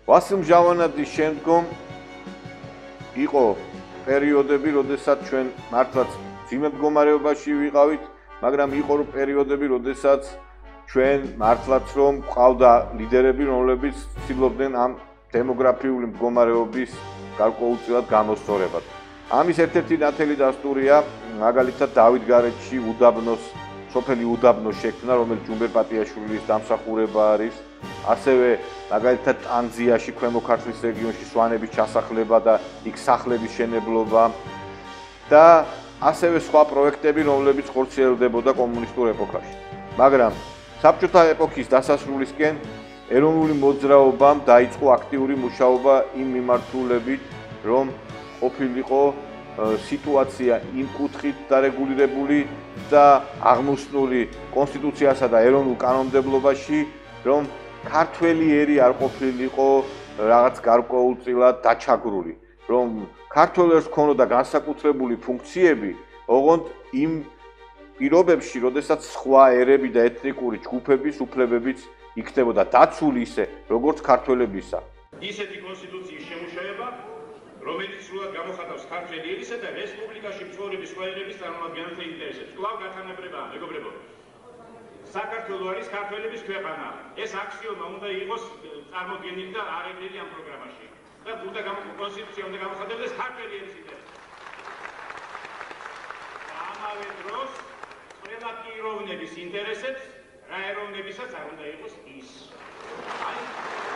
ვასილ მჟავანაძის შემდგომ იყო პერიოდები, როდესაც ჩვენ მართლაც ძიმე მდგომარეობაში ვიყავით, მაგრამ იყო პერიოდები, როდესაც ჩვენ მართლაც რომ ყავდა ლიდერები, რომლებიც ცდილობდნენ ამ დემოგრაფიული მდგომარეობის გარკვეულწილად გამოსწორებას. ამის ერთ-ერთი ნათელი დასტურია მაგალითად დავით გარეჯში სოფელი უდაბნოს შექმნა, რომელიც ჯუმბერ პატიაშვილის დამსახურება არის. ასევე მაგალითად ტანძიაში, ქვემო ქართლის რეგიონში სვანების ჩასახლება და იქ სახლების შენებლობა და ასევე სხვა პროექტები, რომლებიც ხორციელდებოდა კომუნისტურ ეპოქაში. მაგრამ საბჭოთა ეპოქის დასასრულისკენ ეროვნული მოძრაობამ დაიწყო აქტიური მუშაობა იმ მიმართულებით, რომ ყოფილიყო სიტუაცია იმ კუთხით დარეგულირებული და აღმოსნული კონსტიტუციასა და ეროვნულ კანონმდებლობაში, რომ ქართველი ერი არ ყოფილიყო რაღაც გარკვეულწილად დაჩაგრული, რომ ქართველ ერს ჰქონოდა განსაკუთრებული ფუნქციები, ოღონდ იმ პირობებში, როდესაც სხვა ერები და ეთნიკური ჯგუფების უფლებებიც იქნებოდა დაცული ისე, როგორც ქართველებისა. ისეთი კონსტიტუციის შემუშავება, რომელიც სრულად გამოხატავს ქართველი ერისა და რესპუბლიკაში მცხოვრების სხვა ერების წარმომადგენელთა ინტერესებს. კვლავ გათანაბრებაა, მეგობრებო. საქართველო არის ქართველების ქვეყანა. ეს აქსიომა უნდა იყოს წარმოდგენილი და აღებნელი ამ პროგრამაში. და კონსტიტუცია უნდა გამოხატებდეს ქართველი ერის ინტერესებს. ამავე დროს ყველა პიროვნების ინტერესებს, რა ეროვნებისაც არ უნდა იყოს ის.